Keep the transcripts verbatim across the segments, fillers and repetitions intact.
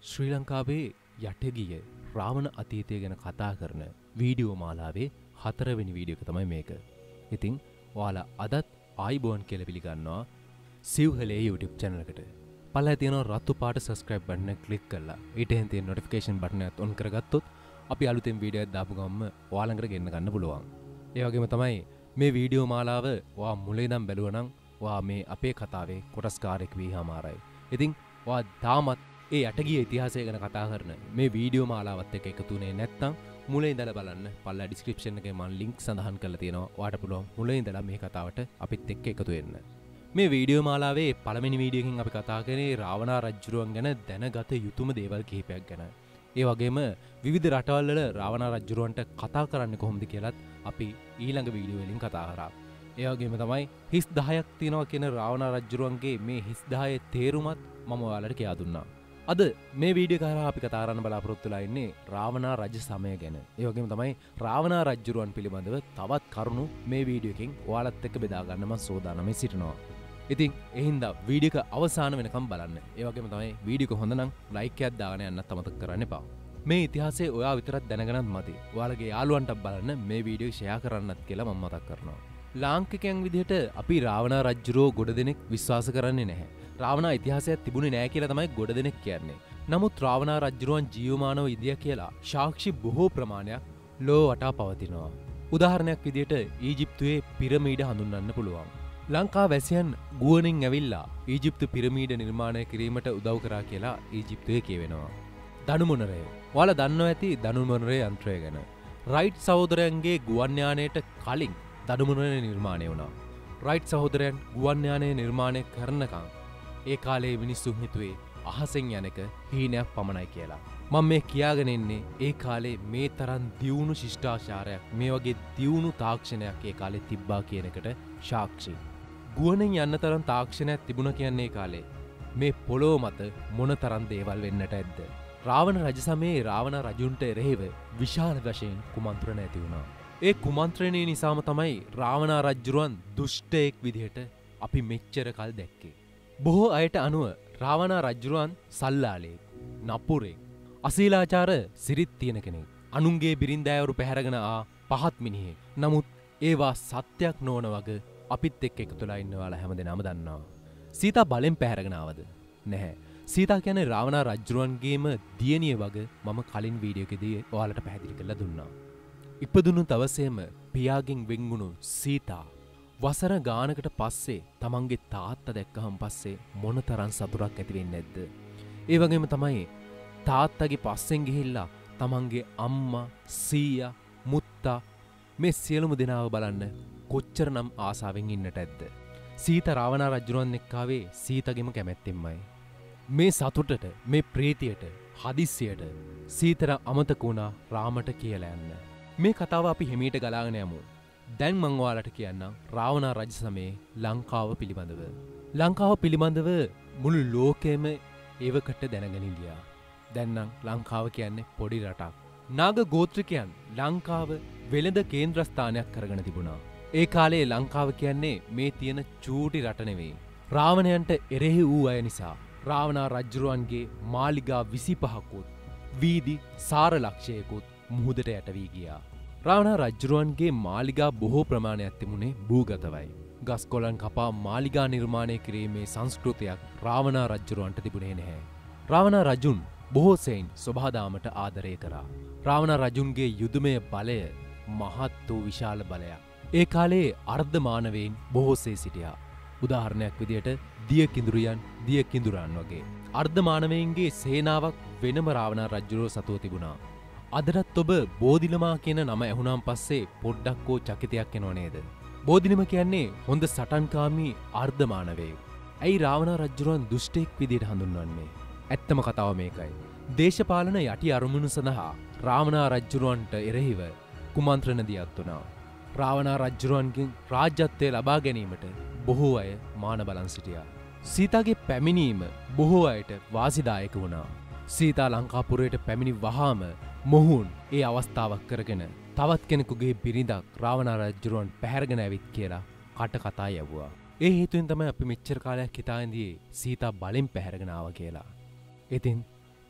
ශ්‍රී ලංකාවේ යටගිය රාවණ අතීතය ගැන කතා කරන වීඩියෝ මාලාවේ හතරවෙනි වීඩියෝ එක තමයි මේක. ඉතින් ඔයාලා අදත් ආයිබෝන් කියලා පිළිගන්නවා සිව්හලේ YouTube channel එකට. පල්ලෙහා තියෙන රතු පාට subscribe button එක click කරලා ඊට එහෙන් තියෙන notification button එකත් on කරගත්තොත් අපි අලුතෙන් වීඩියෝ එකක් දාපු ගමන්ම ඔයාලා ළඟට ගෙන්න ගන්න පුළුවන්. ඒ වගේම තමයි මේ වීඩියෝ මාලාව ඔයා මුලින් ඉඳන් බැලුවා නම් ඔයා මේ අපේ කතාවේ කොටස්කාරයෙක් වීහාමාරයි. ඉතින් ඔයා තාමත් ඒ යටගිය ඉතිහාසය ගැන කතා කරන මේ වීඩියෝ මාලාවත් එක්ක එකතු වෙන්නේ නැත්නම් මුලින් ඉඳලා බලන්න. පල්ලා description එකේ මම link සඳහන් කරලා තියෙනවා. ඔයාට පුළුවන් මුලින් ඉඳලා මේ කතාවට අපිත් එක්ක එකතු වෙන්න. මේ වීඩියෝ මාලාවේ පළවෙනි වීඩියෝ එකකින් අපි කතා කරේ රාවණා රජුරුවන් ගැන දැනගත යුතුම දේවල් කිහිපයක් ගැන. ඒ වගේම විවිධ රටවල් වල රාවණා රජුරුවන්ට කතා කරන්නේ කොහොමද කියලාත් අපි ඊළඟ වීඩියෝ වලින් කතා කරා. ඒ වගේම තමයි හිස් දහයක් තියෙනවා කියන රාවණා රජුරුවන්ගේ මේ හිස් දහයේ තේරුමත් මම ඔයාලට කියා දුන්නා. අද මේ වීඩියෝ කරා අපි කතා කරන්න බලාපොරොත්තු වෙලා ඉන්නේ රාවණා රජ සමය ගැන. ඒ වගේම තමයි රාවණා රජුරුවන් පිළිබඳව තවත් කරුණු මේ වීඩියෝ එකෙන් ඔයාලත් එක්ක බෙදා ගන්න මම සෝදානම් සිටිනවා. ඉතින් ඒ හින්දා වීඩියෝ එක අවසාන වෙනකම් බලන්න. ඒ වගේම තමයි වීඩියෝ එක හොඳ නම් ලයික් එකක් දාගෙන යන්නත් අමතක කරන්න එපා. මේ ඉතිහාසය ඔයා විතරක් දැනගන්නත් මදි. ඔයාලගේ යාළුවන්ටත් බලන්න මේ වීඩියෝ ෂෙයා කරන්නත් කියලා මම මතක් කරනවා. ලාංකිකයන් විදිහට අපි රාවණා රජුරෝ ගොඩ දෙනෙක් විශ්වාස කරන්නේ නැහැ. රාවණා ඉතිහාසයක් තිබුණේ නැහැ කියලා තමයි ගොඩ දෙනෙක් කියන්නේ. නමුත් රාවණා රජුරුවන් ජීවමානව ඉදියා කියලා සාක්ෂි බොහෝ ප්‍රමාණයක් ලෝ වටා පවතිනවා. උදාහරණයක් විදිහට ඊජිප්තුවේ පිරමීඩ හඳුන්වන්න පුළුවන්. ලංකා වැසියන් ගුවනින් ඇවිල්ලා ඊජිප්තු පිරමීඩ නිර්මාණය කිරීමට උදව් කරා කියලා ඊජිප්තුවේ කියවෙනවා. දනුමොනරය. ඔයාලා දන්නවා ඇති දනුමොනරේ යන්ත්‍රය ගැන. රයිට් සහෝදරයන්ගේ ගුවන් යානයට කලින් දනුමොනරේ නිර්මාණය වුණා. රයිට් සහෝදරයන් ගුවන් යානය නිර්මාණය කරනකම් ඒ කාලේ මිනිස්සු හිතුවේ අහසෙන් යන එක හීනයක් පමණයි කියලා. මම මේ කියාගෙන ඉන්නේ ඒ කාලේ මේ තරම් දියුණු ශිෂ්ටාචාරයක් මේ වගේ දියුණු තාක්ෂණයක් ඒ කාලේ තිබ්බා කියන එකට සාක්ෂි. ගුවනෙන් යන්න තරම් තාක්ෂණයක් තිබුණා කියන්නේ ඒ කාලේ මේ පොළොව මත මොන තරම් දේවල් වෙන්නට ඇද්ද? රාවණ රජ සමයේ රාවණ රජුන්ට එරෙහිව විශාල වශයෙන් කුමන්ත්‍රණ ඇති වුණා. ඒ කුමන්ත්‍රණය නිසාම තමයි රාවණා රජුරුවන් දුෂ්ටයෙක් විදිහට අපි මෙච්චර කල් දැක්කේ. බොහෝ අයට අනුව රාවණා රජුරුවන් සල්ලාලේ, නපුරේ, අශීලාචාර සිරිත් තියෙන කෙනෙක්. අනුන්ගේ බිරින්දෑවරු පැහැරගෙන ආ පහත් මිනිහෙක්. නමුත් ඒවා සත්‍යක් නොවන වගේ අපිත් එක්ක එකතුලා ඉන්නවාලා හැමදෙනාම දන්නවා. සීතා බලෙන් පැහැරගෙන ආවද? නැහැ. සීතා කියන්නේ රාවණා රජුරුවන්ගේම දියණිය වගේ මම කලින් වීඩියෝ එකේදී ඔයාලට පැහැදිලි කරලා දුන්නා. ඉපදුණු දවසේම පියාගෙන් වෙන්වුණු සීතා වසර ගානකට පස්සේ තමන්ගේ තාත්තා දැක්කහම පස්සේ මොනතරම් සතුටක් ඇති වෙන්නේ නැද්ද? ඒ වගේම තමයි තාත්තගේ පස්සෙන් ගිහිල්ලා තමන්ගේ අම්මා, සීයා, මුත්තා මේ සියලුම දෙනාව බලන්න කොච්චරනම් ආසාවෙන් ඉන්නට ඇද්ද? සීතා රාවණා රජුරුවන් එක්ක ආවේ සීතාගෙම කැමැත්තෙන්මයි. මේ සතුටට, මේ ප්‍රීතියට, හදිස්සියට සීතර අමතක වුණා රාමට කියලා යන්න. මේ කතාව අපි හිමීට ගලාගෙන යමු. දැන් මං ඔයාලට කියන්නම් රාවණා රජ සමයේ ලංකාව පිළිබඳව. ලංකාව පිළිබඳව මුළු ලෝකෙම ඒවකට දැනගෙන ඉඳියා. දැන් නම් ලංකාව කියන්නේ පොඩි රටක්. නාග ගෝත්‍රිකයන් ලංකාව වෙළඳ කේන්ද්‍රස්ථානයක් කරගෙන තිබුණා. ඒ කාලේ ලංකාව කියන්නේ මේ තියෙන චූටි රට නෙවෙයි. රාවණයන්ට එරෙහි වූ අය නිසා රාවණා රජුරුවන්ගේ මාලිගා විසිපහකුත් වීදි සාර ලක්ෂයකුත් මුහුදට යට වී ගියා. රාවණා රජුරුවන්ගේ මාලිගා බොහෝ ප්‍රමාණයක් තිබුණේ භූගතවයි. ගස් කොළන් කපා මාලිගා නිර්මාණය කිරීමේ සංස්කෘතියක් රාවණා රජුරුවන්ට තිබුණේ නැහැ. රාවණා රජුන් බොහෝ සෙයින් සොබාදාමට ආදරය කරා. රාවණා රජුන්ගේ යුදමය බලය මහත් වූ විශාල බලයක්. ඒ කාලේ අර්ධ මානවයින් බොහෝසේ සිටියා. උදාහරණයක් විදියට දිය කිඳුරියන්, දිය කිඳුරන් වගේ අර්ධ මානවයින්ගේ සේනාවක් වෙනම රාවණා රජුරුව සතුව තිබුණා. අදටත් ඔබ බෝධිලමා කියන නම ඇහුණාන් පස්සේ පොඩ්ඩක් හෝ චකිතයක් එනව නේද? බෝධිලිම කියන්නේ හොඳ සටන්කාමී අර්ධ මානවයෙක්. ඇයි රාවණා රජුරුවන් දුෂ්ටයෙක් විදියට හඳුන්වන්නේ? ඇත්තම කතාව මේකයි. දේශපාලන යටි අරමුණු සඳහා රාවණා රජුරුවන්ට එරෙහිව කුමන්ත්‍රණ දියත් වුණා. රාවණා රජුරුවන්ගෙන් රාජ්‍යත්වය ලබා ගැනීමට බොහෝ අය මාන බලන් සිටියා. සීතාගේ පැමිණීම බොහෝ අයට වාසිදායක වුණා. සීතා ලංකාපුරයට පැමිණි වහාම මොහුන් ඒ අවස්ථාවක් කරගෙන තවත් කෙනෙකුගේ බිරිඳක් රාවණා රජුරුවන් පැහැරගෙන ඇවිත් කියලා කට කතා යවුවා. ඒ හේතුවෙන් තමයි අපි මෙච්චර කාලයක් හිතා ඉඳියේ සීතා බලෙන් පැහැරගෙන ආවා කියලා. ඉතින්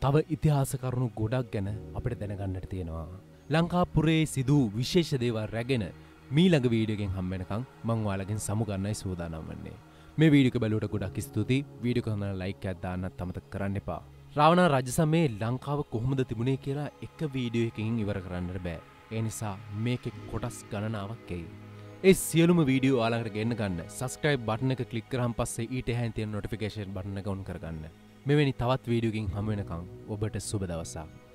තව ඉතිහාස කරුණු ගොඩක් ගැන අපිට දැනගන්නට තියෙනවා. ලංකාපුරේ සිදු විශේෂ දේවල් රැගෙන මීළඟ වීඩියෝගෙන් හම්බෙනකම් මං ඔයාලගෙන් සමුගන්නයි සූදානම් වෙන්නේ. මේ වීඩියෝ එක බැලුවට ගොඩක් ස්තුතියි. වීඩියෝ එක හොඳට ලයික් එකක් දාන්නත් අමතක කරන්න එපා. රාවණා රජසමයේ ලංකාව කොහොමද තිබුණේ කියලා එක වීඩියෝ එකකින් ඉවර කරන්න බෑ. ඒ නිසා මේකේ කොටස් ගණනාවක් එයි. ඒ සියලුම වීඩියෝ ඔයාලකට ගෙන්න ගන්න subscribe button එක click කරාන් පස්සේ ඊට එහායින් තියෙන notification button එක on කරගන්න. මෙවැනි තවත් වීඩියෝකින් හමු වෙනකම් ඔබට සුබ දවසක්.